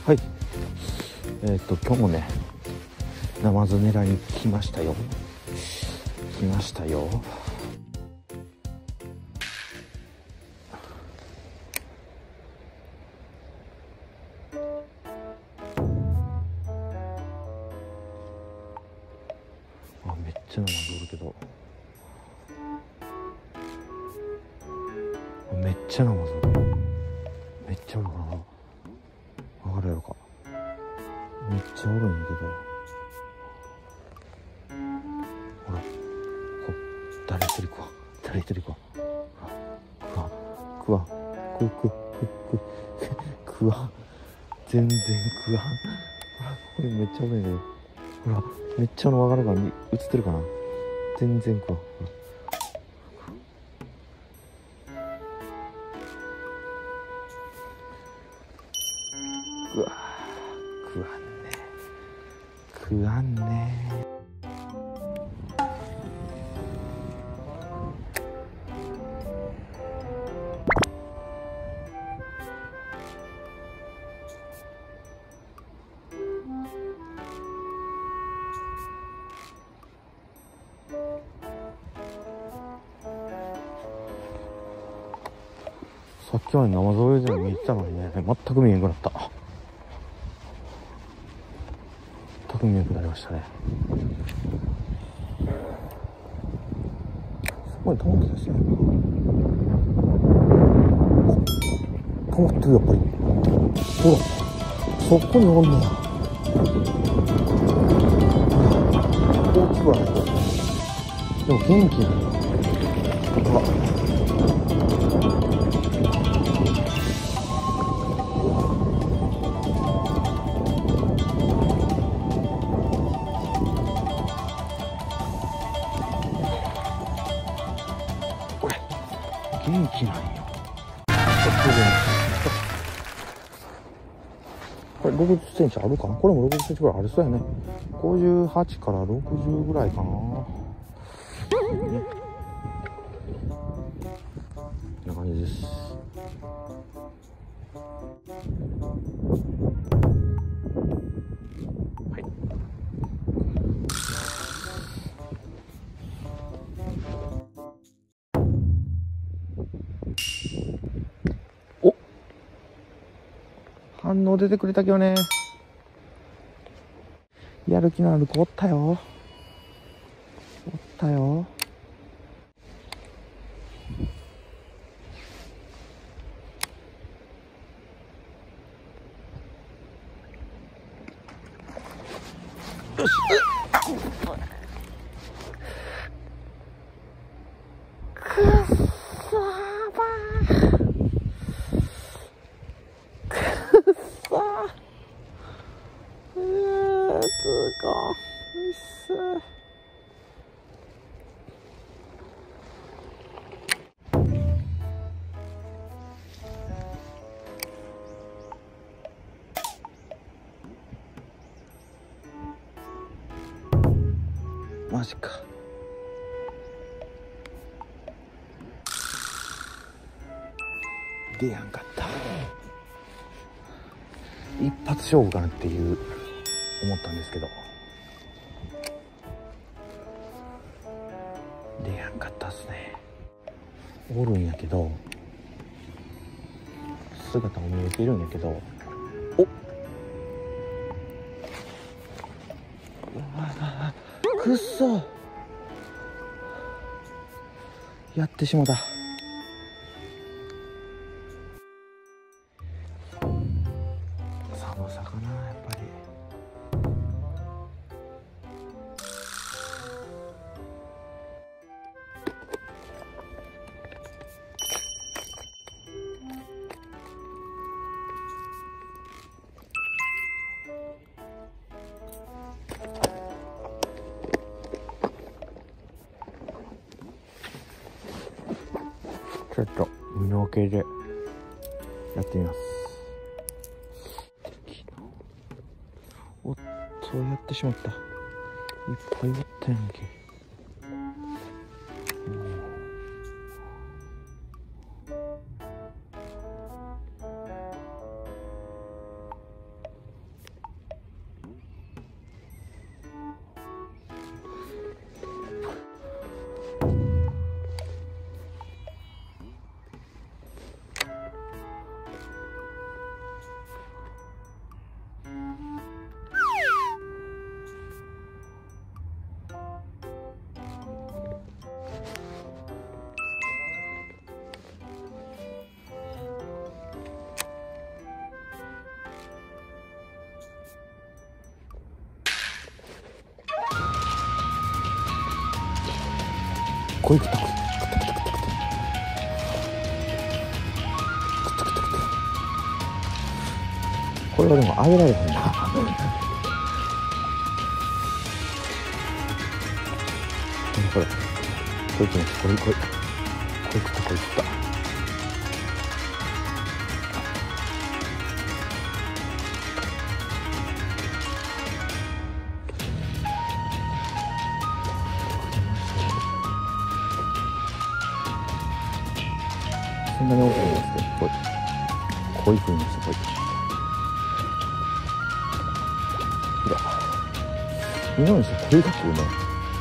はい、今日もねナマズ狙いに来ましたよ。あ、めっちゃナマズおるけど、めっちゃナマズおる。めっちゃおるかな、わかるやろか。めっちゃおるんやけど、ほら、こう誰一人食わん、食わん、全然食わん。ほら、これめっちゃおるんやけど、ほら、めっちゃわかるかな、映ってるかな。全然食わん。ほら、食わんね。さっきまでナマズ泳いでるの見えてたのにね、全く見えんくなった。全く見えんくなりましたね。そこに溜まってたしね。溜まってる、やっぱり。ほら、そこにおんねや。大きくはないけど、でも元気なの。ほら、元気なんよ。これ60センチあるかな。これも60センチぐらいありそうやね。58から60ぐらいかな、ね、こんな感じです。はい、お、反応出てくれたけどね。やる気のある子おったよ。よし、くっそーばー、マジか。出やんかった。一発勝負かなっていう思ったんですけど、出やんかったっすね。おるんやけど、姿も見えているんやけど、おっ、くっそ、やってしもた。寒さかな、やっぱり。ちょっと身の毛でやってみます。おっと、やってしまった。いっぱいおったやんけ。 こい食ったこれはでもあげられへんなこれこいつもこれ食ったこれ食ったそんなに大きくないですけどこういう風にしてこいほら今にしてこれがこうね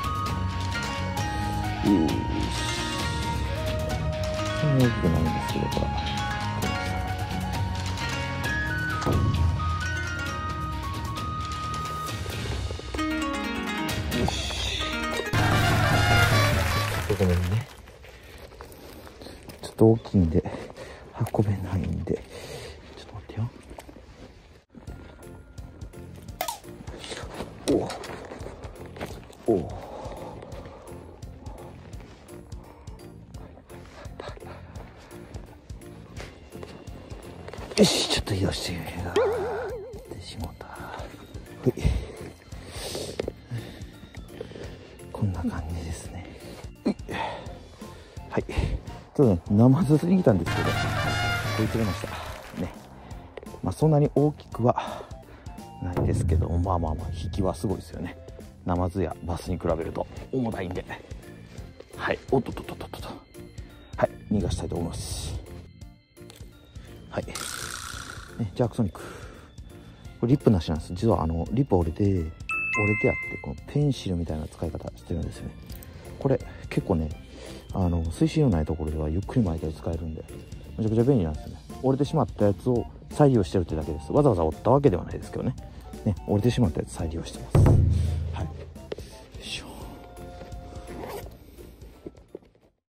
そんなに大きくないんですけどほらよしごめんねちょっと大きいんで運べないんでちょっと待ってよおおよしちょっと移動してみようでしもたはいこんな感じですねはいちょっとね生ずつに来たんですけどこいつれましたねまあそんなに大きくはないですけどまあ引きはすごいですよねナマズやバスに比べると重たいんではいおっとはい逃がしたいと思いますはい、ね、ジャークソニックこれリップなしなんです実はリップ折れてあってこのペンシルみたいな使い方してるんですよねこれ結構ね水深のないところではゆっくり巻いたり使えるんでめちゃくちゃ便利なんですよね折れてしまったやつを再利用してるってだけですわざわざ折ったわけではないですけどね折れてしまったやつ再利用してますはい